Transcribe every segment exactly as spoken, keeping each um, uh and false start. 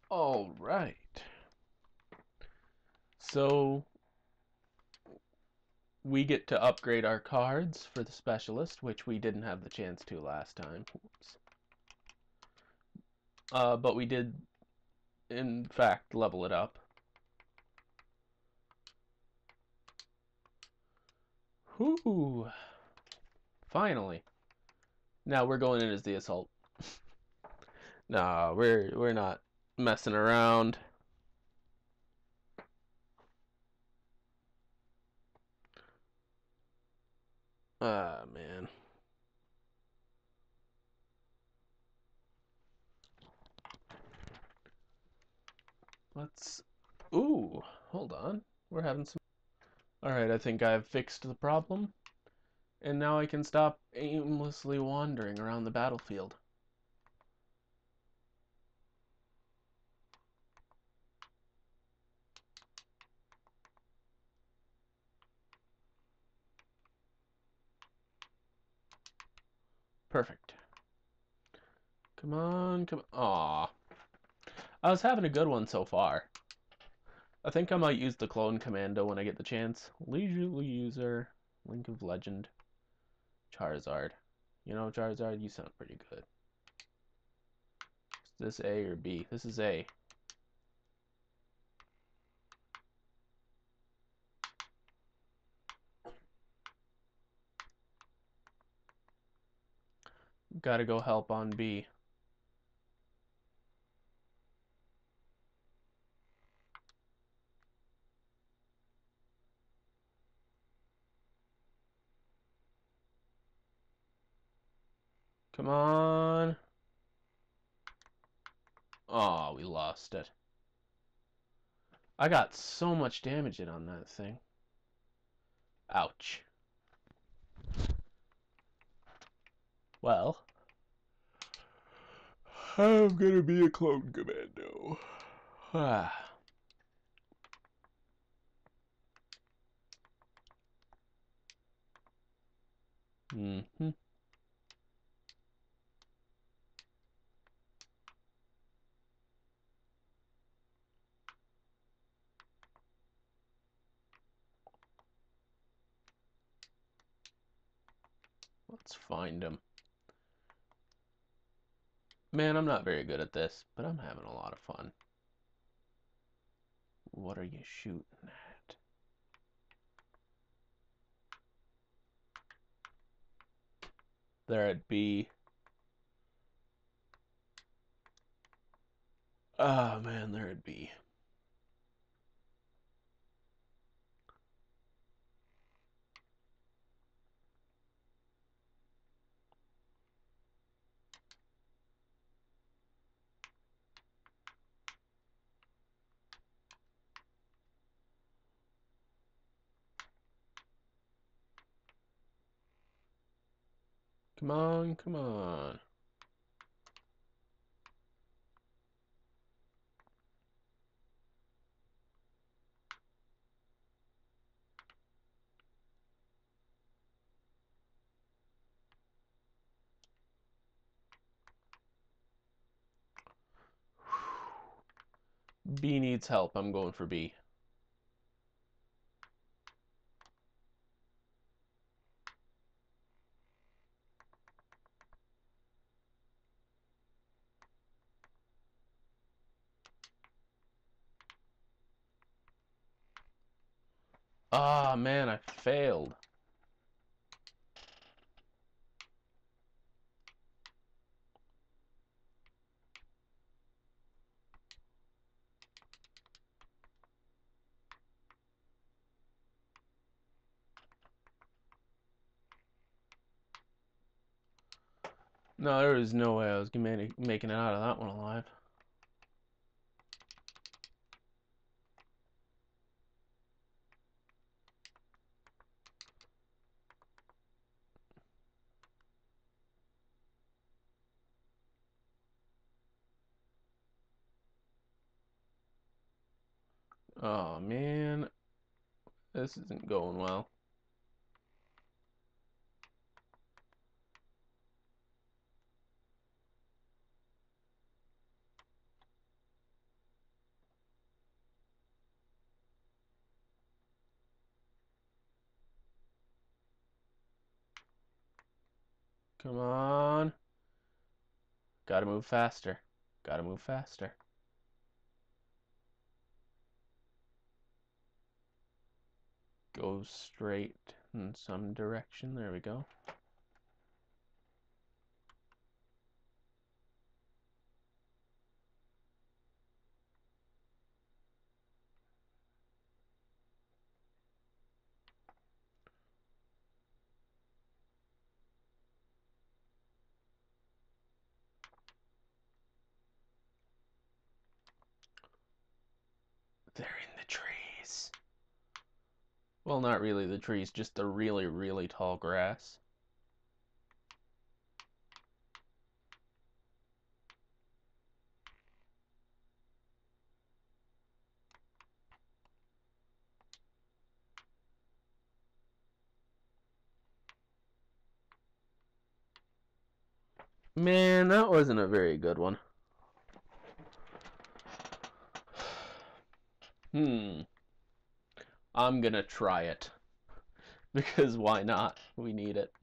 All right. So we get to upgrade our cards for the specialist, which we didn't have the chance to last time. Oops. Uh, but we did, in fact, level it up. Whoo! Finally. Now we're going in as the assault. Nah, we're we're not messing around. Ah, man. Let's... Ooh, hold on. We're having some... Alright, I think I've fixed the problem. And now I can stop aimlessly wandering around the battlefield. Perfect. Come on, come on. Aw. I was having a good one so far. I think I might use the clone commando when I get the chance. Leisurely user, Link of Legend, Charizard. You know, Charizard, you sound pretty good. Is this A or B? This is A. Gotta go help on B. Come on. Aw, we lost it. I got so much damage in on that thing. Ouch. Well, I'm gonna be a clone commando. Ah. Mm-hmm. Let's find him. Man, I'm not very good at this, but I'm having a lot of fun. What are you shooting at? They're at B. Oh man, they're at B. Come on, come on. B needs help. I'm going for B. Ah, oh, man, I failed. No, there was no way I was making it out of that one alive. Oh, man. This isn't going well. Come on. Gotta move faster. Gotta move faster. Go straight in some direction. There we go. They're in the trees. Well, not really the trees, just the really, really tall grass. Man, that wasn't a very good one. Hmm. I'm gonna try it. Because why not? We need it.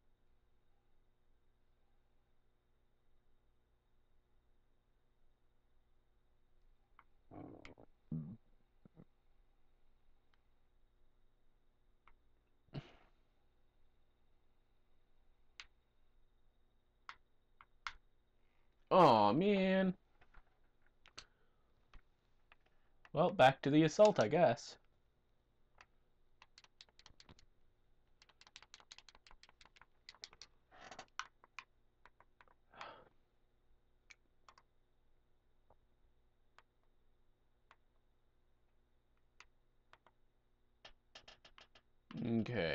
Oh man. Well, back to the assault, I guess. Okay.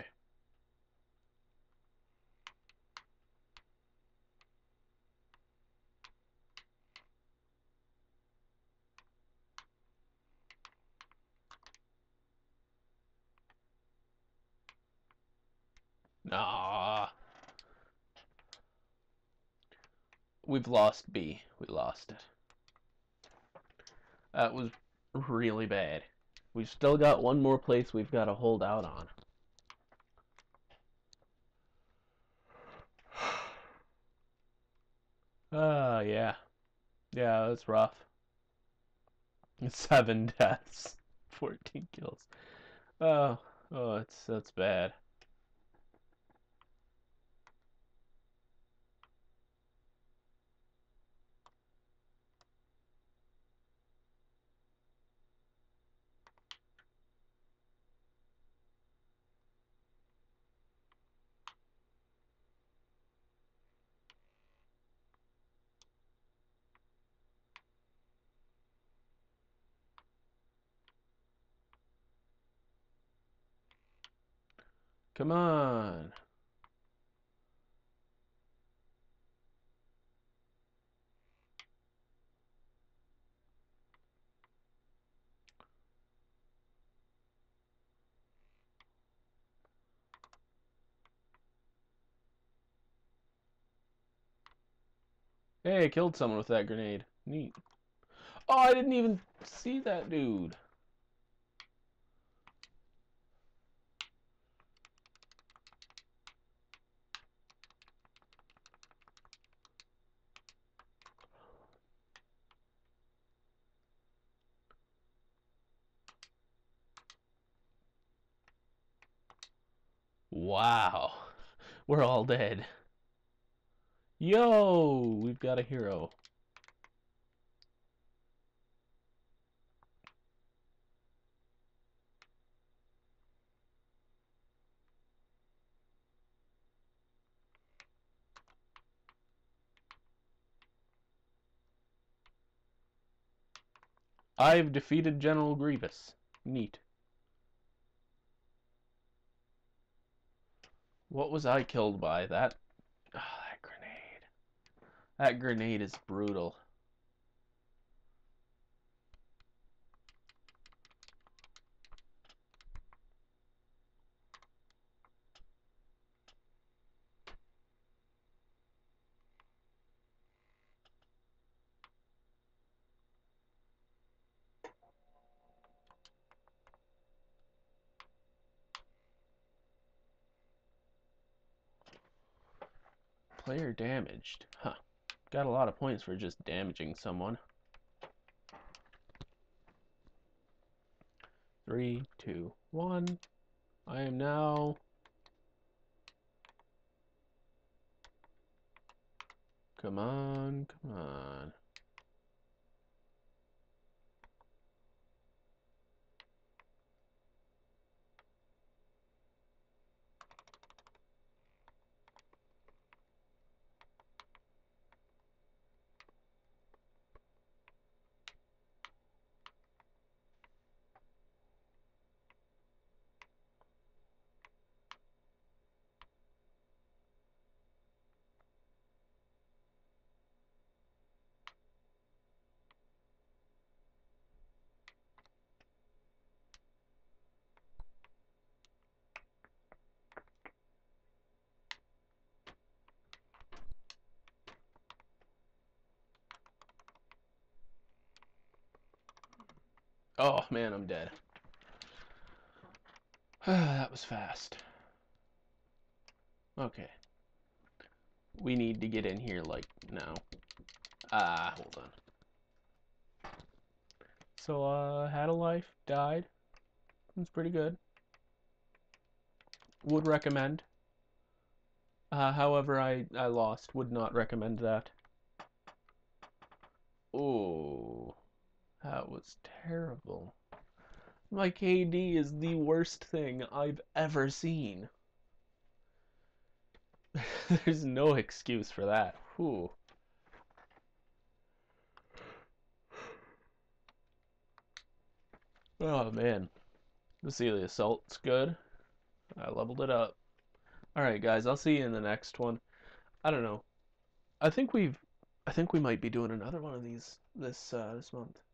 Nah. We've lost B. We lost it. That was really bad. We've still got one more place we've got to hold out on. Ah, uh, yeah. Yeah, that's rough. Seven deaths. fourteen kills. Oh, oh, it's, that's bad. Come on. Hey, I killed someone with that grenade. Neat. Oh, I didn't even see that dude. Wow. We're all dead. Yo, we've got a hero. I've defeated General Grievous. Neat. What was I killed by? That... Oh, that grenade. That grenade is brutal. Player damaged. Huh. Got a lot of points for just damaging someone. Three, two, one. I am now... Come on, come on. Oh, man, I'm dead. That was fast. Okay. We need to get in here, like, now. Ah, hold on. So, uh, had a life, died. It's pretty good. Would recommend. Uh, however, I, I lost. Would not recommend that. Oh, that was terrible. My K D is the worst thing I've ever seen. There's no excuse for that. Whew. Oh, man. Let's see, the assault's good. I leveled it up. Alright, guys, I'll see you in the next one. I don't know. I think we've... I think we might be doing another one of these this, uh, this month.